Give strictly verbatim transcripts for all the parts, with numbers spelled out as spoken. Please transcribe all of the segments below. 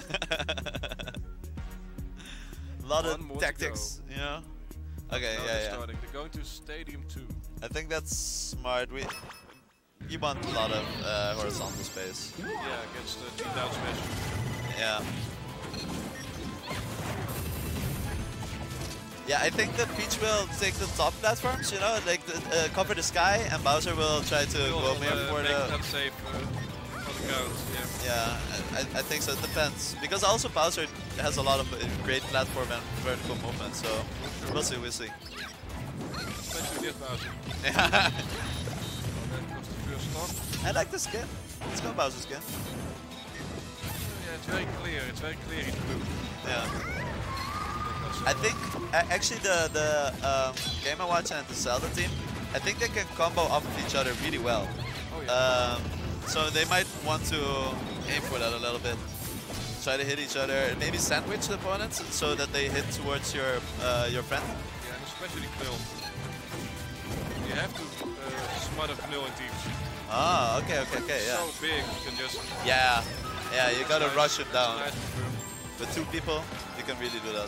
A lot One of more to tactics, you know. Okay, Now yeah, they're yeah. starting. They're going to Stadium two. I think that's smart. We you want a lot of uh, horizontal space. Yeah, against the team down smash. Yeah. Yeah, I think that Peach will take the top platforms, you know, like the, uh, cover the sky, and Bowser will try to Will go will, more uh, for make the. it unsafe uh, on the ground. Yeah. Yeah, I, I think so. It depends because also Bowser has a lot of uh, great platform and vertical movement, so we'll see, we'll see. Especially this Bowser. Yeah. Oh, that was the first stock. I like the skin. Let's go Bowser skin. Yeah, it's very clear. It's very clear he's blue. Yeah. I think uh, actually the the um, Game and Watch and the Zelda team, I think they can combo off of each other really well. Oh, yeah. Um, so they might want to aim for that a little bit. Try to hit each other, maybe sandwich the opponents so that they hit towards your uh, your friend. Yeah, and especially Knull. You have to uh, smother Knull in teams. Ah, okay, okay, okay, yeah. So big, you can just. Yeah, yeah, you gotta nice, rush him down. Nice confirm. With two people, you can really do that.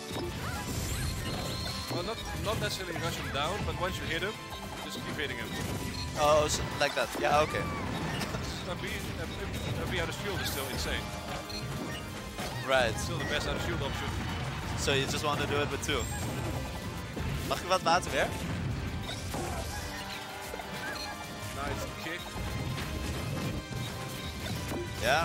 Well, not not necessarily rush him down, but once you hit him, just keep hitting him. Oh, so like that. Yeah, okay. A B, a, a B out of shield is still insane. Right. Still the best out of shield option. So you just want to do it with two. Mag ik wat water weer? Nice kick. Yeah.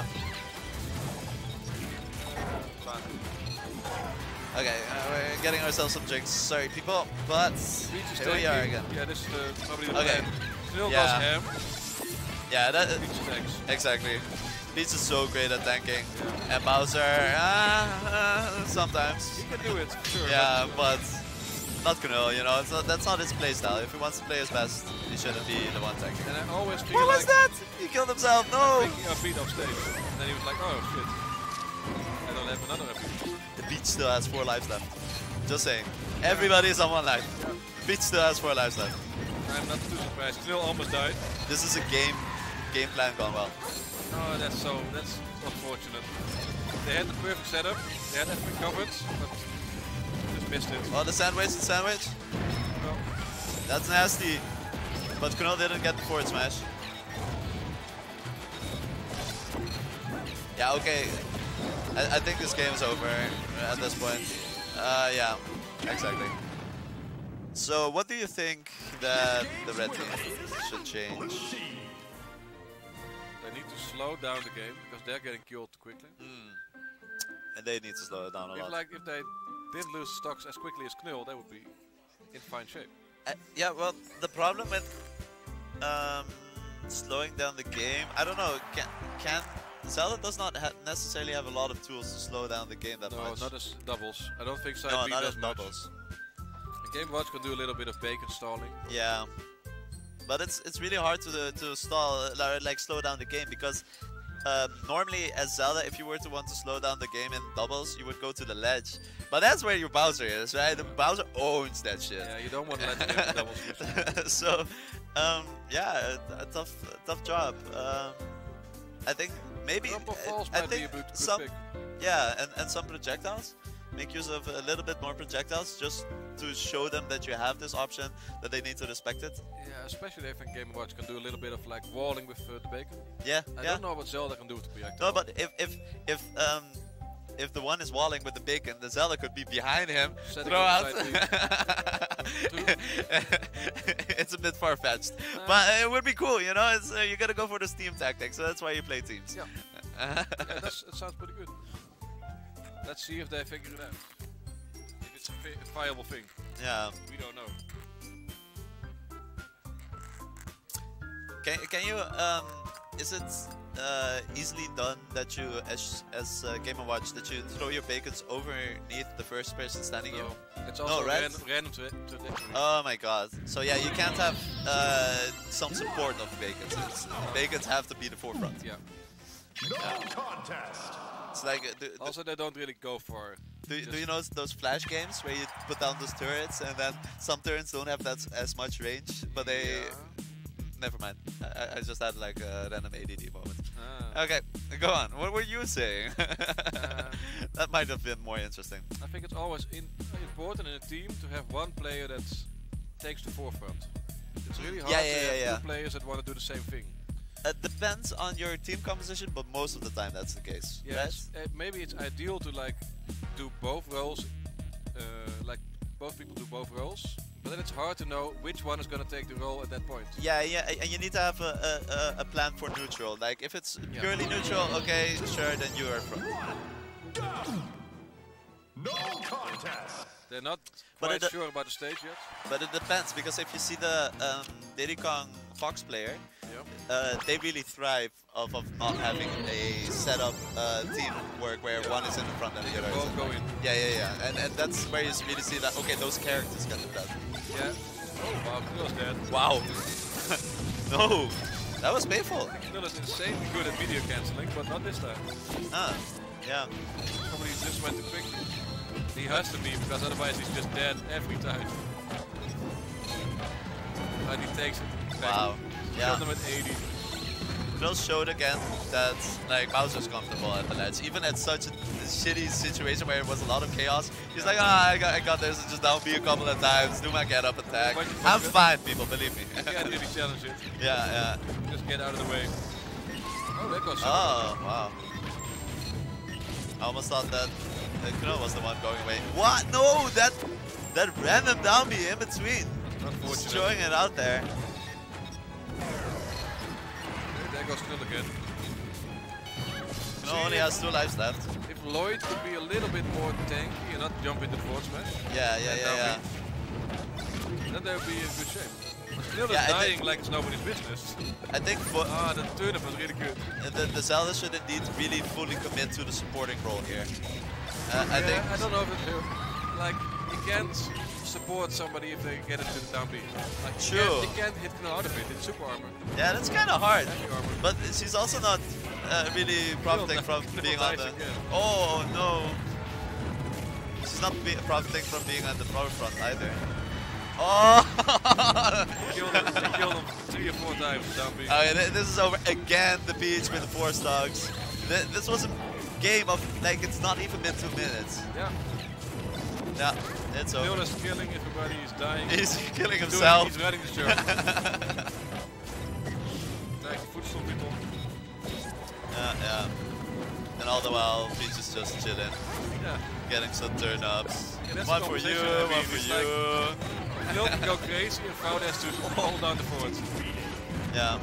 Fun. Okay, uh, we're getting ourselves some drinks. Sorry, people, but here we are again. Yeah, this is the, probably the Okay. plan. Knull Yeah. goes ham. Yeah, that Peach attacks. exactly. Peach is so great at tanking, Yeah. and Bowser, uh, uh, sometimes. He can do it, for sure. Yeah, but, but not Knull, you know. It's not, that's not his playstyle. If he wants to play his best, he shouldn't be the one tanking. and I always feel What like was that? He killed himself. No. thinking of beat off stage. And then he was like, oh shit. I don't have another upbeat. The Peach still has four lives left. Just saying. Everybody is on one life. Peach still has four lives left. I'm not too surprised. Knull almost died. This is a game game plan gone well. Oh, that's so, that's unfortunate. They had the perfect setup. They had everything covered, but just missed it. Oh, the sandwich, the sandwich. Well, That's nasty. But Knull didn't get the forward smash. Yeah, okay. I, I think this game is over at this point. Uh, yeah, exactly. So, what do you think that the red team should change? they need to slow down the game because they're getting killed too quickly. Mm. And they need to slow it down a If lot. like if they didn't lose stocks as quickly as Knull, they would be in fine shape. Uh, yeah, well, the problem with um, slowing down the game, I don't know, can, can Zelda does not ha necessarily have a lot of tools to slow down the game that No, much. not as doubles. I don't think Side no, B not does as much. doubles. The Game Watch can do a little bit of bacon stalling. Yeah, but it's it's really hard to to stall uh, like slow down the game because um, normally as Zelda, if you were to want to slow down the game in doubles, you would go to the ledge. But that's where your Bowser is, right? The Bowser owns that shit. Yeah, you don't want to let them get the doubles. usually. So, um, yeah, a, a tough, a tough job. Um, I think maybe Rumble Falls I might be think a good, good some, pick. yeah, and and some projectiles. Make use of a little bit more projectiles just to show them that you have this option, that they need to respect it. Yeah, especially if a Game Watch can do a little bit of like walling with uh, the bacon. Yeah, I yeah. don't know what Zelda can do with the projectile. No, but if if if um if the one is walling with the bacon, the Zelda could be behind him, Setting throw up out. side It's a bit far fetched, Uh, but it would be cool, you know. It's uh, you gotta go for the team tactic, so that's why you play teams. Yeah. yeah, that's, that sounds pretty good. Let's see if they figure it out. If it's a fi viable thing. Yeah. We don't know. Can can you um is it uh, easily done that you as as uh, Game and Watch that you throw your bacons overneath the first person standing you? No, it's also right? random, random tra trajectory. Oh my god. So yeah, you can't have uh, some support of bacons. It's, bacons have to be the forefront. Yeah. No Yeah. contest. It's like uh, do, do, Also, they don't really go for. do, do just- you know those flash games where you put down those turrets and then some turrets don't have that as much range, but they Yeah. never mind. I, I just had like a random A D D moment. Uh, Ah. Okay, go on. What were you saying? Uh, That might have been more interesting. I think it's always in, important in a team to have one player that takes the forefront. It's really hard Yeah, to yeah, have yeah, yeah. two players that want to do the same thing. It depends on your team composition, but most of the time that's the case. Yes, uh, maybe it's ideal to like do both roles, uh, like both people do both roles, but then it's hard to know which one is going to take the role at that point. Yeah, yeah, a- and you need to have a, a, a- a plan for neutral. Like if it's Yeah. purely neutral, okay, sure, then you are from. No contest. They're not But quite it- sure about the stage yet. But it depends, because if you see the um, Diddy Kong Fox player, Yeah. uh, they really thrive off of not having a setup uh, teamwork where Yeah. one is in the front and They the can other is both in. go in. Yeah, yeah, yeah, and and that's where you really see that. Okay, those characters get it done. Yeah. Oh wow, Knull's dead. Wow. No, that was painful. Knull is insanely good at video cancelling, but not this time. Ah, yeah. Probably just went too quick. He has to be, because otherwise he's just dead every time. And he takes it. back. Wow. Killed Yeah. him at eighty. Phil showed again that like Bowser's comfortable at the ledge, even at such a shitty situation where it was a lot of chaos. He's like, ah, I got, I got this. Just down B a couple of times, do my get up attack. Bunch of- I'm bunch of- fine, people, believe me. You can't really challenge it. yeah, yeah. Just get out of the way. Oh, that goes. Oh, wow. I almost thought that uh, Knull was the one going away. What? No, that that random down B in between, Unfortunate. just throwing it out there. There goes Knull again. Knull only has two lives left. If Lloyd could be a little bit more tanky and not jump into forward smash, Yeah, yeah, And yeah, yeah. down then there would be a good shape. Knull Yeah, is I dying think- like it's nobody's business. I think for, Ah, the turnip was really good. uh, the, the Zelda should indeed really fully commit to the supporting role here. Uh, I Yeah, think. I don't know if it's uh, like you can't support somebody if they get into the down B. Like you True. can't, you can't hit Knull out of it in super armor. Yeah, that's kind of hard. Heavy armor. But she's also not uh, really profiting from Knull being on dies the. again. Oh no! She's not be profiting from being on the power front either. Oh! Killed him, they killed him three or four times down B. Okay, th- this is over again. The beach with the Force Dogs. Th this was a game of like it's not even been two minutes. Yeah. Yeah, it's Knull over. is killing everybody, he's dying. He's killing Doing- himself. He's running the show. Trying to footstool people. Yeah, yeah. And all the while, Peach is just chilling, Yeah. getting some turn-ups. Yeah, that's One the for you, conversation. I mean, one for it's you. Knull can go crazy and Foul has to hold down the forwards. Yeah.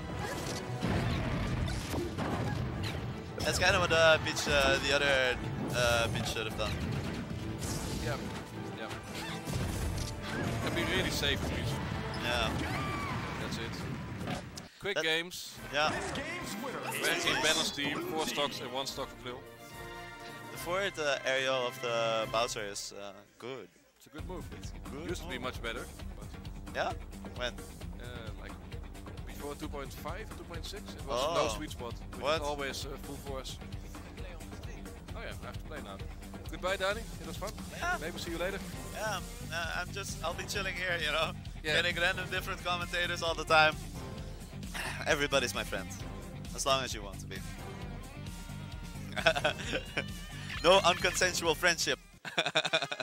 That's kind of what uh, Peach, uh, the other uh, Peach should have done. Yeah. Yeah. Can be really safe for Peach. Yeah. That's it. Quick That- games. Yeah. Red team, balance team, four stocks and one stock for Knull. The forward uh, area of the Bowser is uh, good. It's a good move. Good Used to be move. much better, but Yeah? When? uh, like before two point five, two point six, it was Oh. no sweet spot. Which What? is always uh, full force. Oh yeah, I have to play now. Goodbye, Danny. It was fun. Yeah. Maybe see you later. Yeah, uh, I'm just, I'll be chilling here, you know? Yeah. Getting random different commentators all the time. Everybody's my friend. As long as you want to be. No unconsensual friendship.